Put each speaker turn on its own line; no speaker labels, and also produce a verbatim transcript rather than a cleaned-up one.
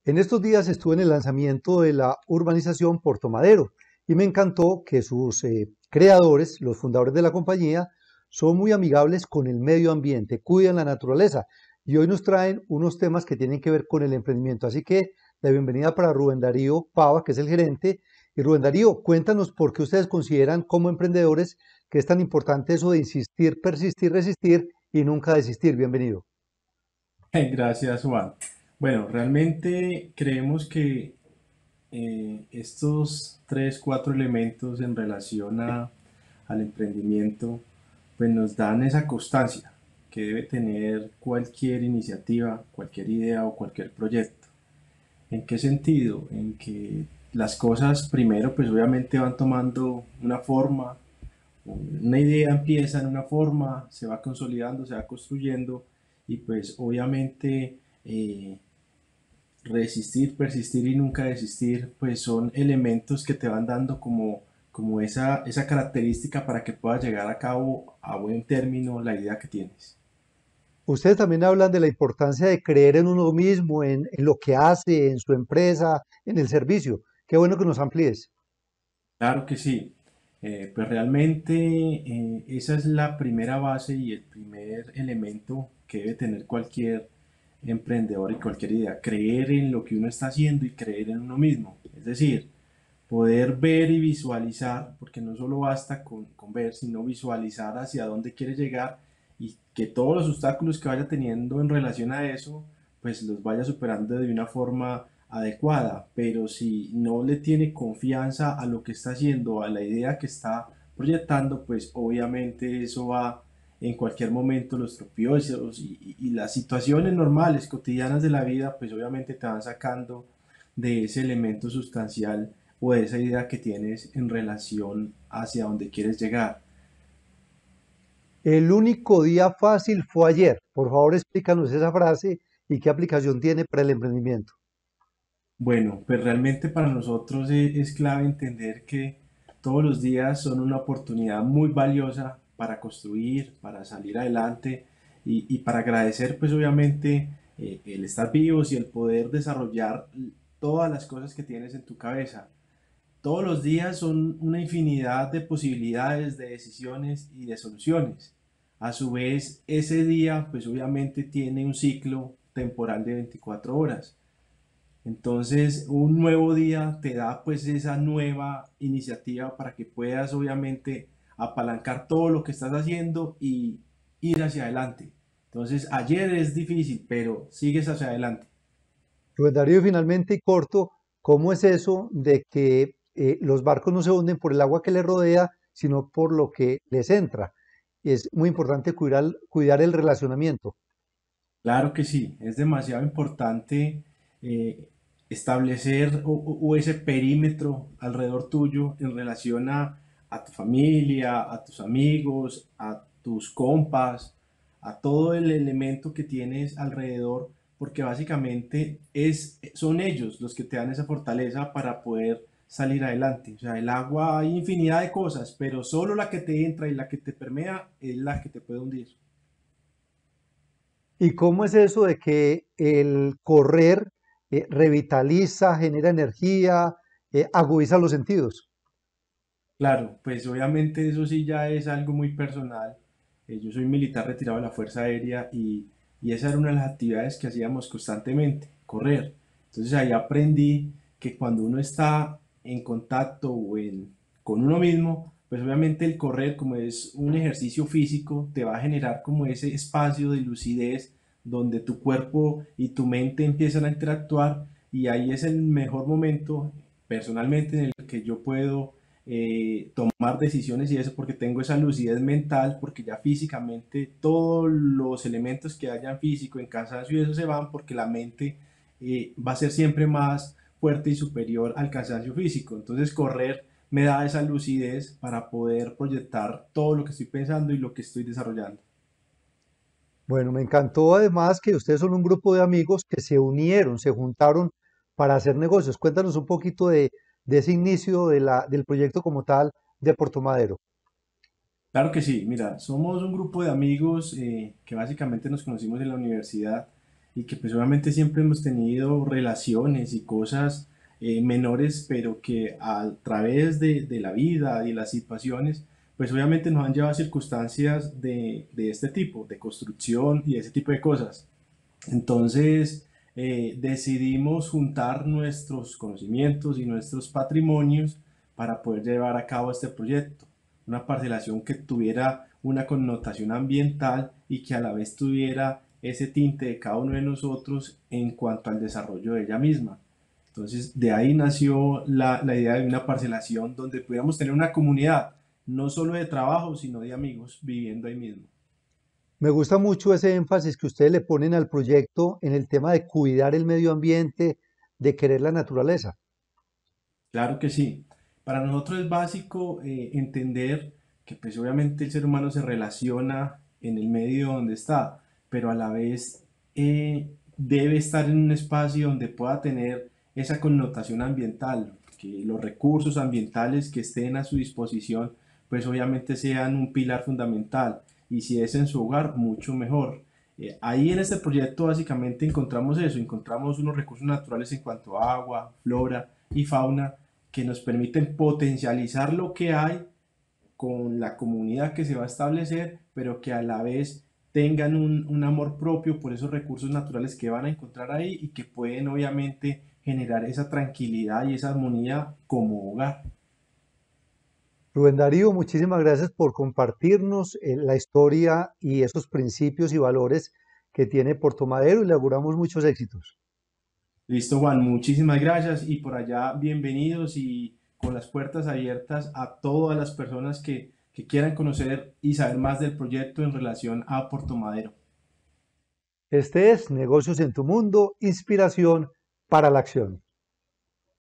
En estos días estuve en el lanzamiento de la urbanización Puerto Madero y me encantó que sus eh, creadores, los fundadores de la compañía, son muy amigables con el medio ambiente, cuidan la naturaleza y hoy nos traen unos temas que tienen que ver con el emprendimiento. Así que la bienvenida para Rubén Darío Pava, que es el gerente. Y Rubén Darío, cuéntanos por qué ustedes consideran como emprendedores que es tan importante eso de insistir, persistir, resistir y nunca desistir. Bienvenido.
Gracias, Juan. Bueno, realmente creemos que eh, estos tres, cuatro elementos en relación a- al emprendimiento, pues nos dan esa constancia que debe tener cualquier iniciativa, cualquier idea o cualquier proyecto. ¿En qué sentido? En que las cosas primero, pues obviamente van tomando una forma, una idea empieza en una forma, se va consolidando, se va construyendo y pues obviamente eh, resistir, persistir y nunca desistir, pues son elementos que te van dando como, como esa, esa característica para que puedas llegar a cabo a buen término la idea que tienes.
Ustedes también hablan de la importancia de creer en uno mismo, en, en lo que hace, en su empresa, en el servicio. Qué bueno que nos amplíes.
Claro que sí. Eh, pues realmente eh, esa es la primera base y el primer elemento que debe tener cualquier emprendedor y cualquier idea, creer en lo que uno está haciendo y creer en uno mismo. Es decir, poder ver y visualizar, porque no solo basta con, con ver, sino visualizar hacia dónde quiere llegar y que todos los obstáculos que vaya teniendo en relación a eso, pues los vaya superando de una forma adecuada. Pero si no le tiene confianza a lo que está haciendo, a la idea que está proyectando, pues obviamente eso va en cualquier momento los tropiezos y, y, y las situaciones normales, cotidianas de la vida, pues obviamente te van sacando de ese elemento sustancial o de esa idea que tienes en relación hacia donde quieres llegar.
El único día fácil fue ayer. Por favor, explícanos esa frase y qué aplicación tiene para el emprendimiento.
Bueno, pues realmente para nosotros es, es clave entender que todos los días son una oportunidad muy valiosa para construir, para salir adelante y, y para agradecer pues obviamente eh, el estar vivos y el poder desarrollar todas las cosas que tienes en tu cabeza. Todos los días son una infinidad de posibilidades, de decisiones y de soluciones. A su vez, ese día, pues obviamente tiene un ciclo temporal de veinticuatro horas. Entonces, un nuevo día te da pues esa nueva iniciativa para que puedas obviamente apalancar todo lo que estás haciendo y ir hacia adelante. Entonces, ayer es difícil, pero sigues hacia adelante.
Rubén Darío, finalmente y corto, ¿cómo es eso de que eh, los barcos no se hunden por el agua que les rodea, sino por lo que les entra? Es muy importante cuidar, cuidar el relacionamiento.
Claro que sí, es demasiado importante eh, establecer o, o- o ese perímetro alrededor tuyo en relación a, a tu familia, a tus amigos, a tus compas, a todo el elemento que tienes alrededor, porque básicamente es, son ellos los que te dan esa fortaleza para poder salir adelante. O sea, el agua hay infinidad de cosas, pero solo la que te entra y la que te permea es la que te puede hundir.
¿Y cómo es eso de que el correr eh, revitaliza, genera energía, eh, agudiza los sentidos?
Claro, pues obviamente eso sí ya es algo muy personal. Eh, yo soy militar retirado de la Fuerza Aérea y, y esa era una de las actividades que hacíamos constantemente, correr. Entonces ahí aprendí que cuando uno está en contacto o en, con uno mismo, pues obviamente el correr como es un ejercicio físico te va a generar como ese espacio de lucidez donde tu cuerpo y tu mente empiezan a interactuar y ahí es el mejor momento personalmente en el que yo puedo eh, tomar decisiones y eso porque tengo esa lucidez mental, porque ya físicamente todos los elementos que hayan físico en cansancio y eso se van porque la mente eh, va a ser siempre más fuerte y superior al cansancio físico. Entonces correr me da esa lucidez para poder proyectar todo lo que estoy pensando y lo que estoy desarrollando.
Bueno, me encantó además que ustedes son un grupo de amigos que se unieron, se juntaron para hacer negocios. Cuéntanos un poquito de, de ese inicio de la, del proyecto como tal de Puerto Madero.
Claro que sí, mira, somos un grupo de amigos eh, que básicamente nos conocimos en la universidad. y que pues obviamente siempre hemos tenido relaciones y cosas eh, menores, pero que a través de, de la vida y las situaciones, pues obviamente nos han llevado a circunstancias de, de este tipo, de construcción y ese tipo de cosas. Entonces, eh, decidimos juntar nuestros conocimientos y nuestros patrimonios para poder llevar a cabo este proyecto. Una parcelación que tuviera una connotación ambiental y que a la vez tuviera ese tinte de cada uno de nosotros en cuanto al desarrollo de ella misma. Entonces, de ahí nació la, la idea de una parcelación donde pudiéramos tener una comunidad, no solo de trabajo, sino de amigos viviendo ahí mismo.
Me gusta mucho ese énfasis que ustedes le ponen al proyecto en el tema de cuidar el medio ambiente, de querer la naturaleza.
Claro que sí. Para nosotros es básico eh, entender que pues obviamente el ser humano se relaciona en el medio donde está, pero a la vez eh, debe estar en un espacio donde pueda tener esa connotación ambiental, que los recursos ambientales que estén a su disposición pues obviamente sean un pilar fundamental y si es en su hogar, mucho mejor. Eh, ahí en este proyecto básicamente encontramos eso, encontramos unos recursos naturales en cuanto a agua, flora y fauna que nos permiten potencializar lo que hay con la comunidad que se va a establecer, pero que a la vez tengan un, un amor propio por esos recursos naturales que van a encontrar ahí y que pueden obviamente generar esa tranquilidad y esa armonía como hogar.
Rubén Darío, muchísimas gracias por compartirnos eh, la historia y esos principios y valores que tiene Puerto Madero y le auguramos muchos éxitos.
Listo, Juan, muchísimas gracias y por allá bienvenidos y con las puertas abiertas a todas las personas que, que quieran conocer y saber más del proyecto en relación a Puerto Madero.
Este es Negocios en tu Mundo, inspiración para la acción.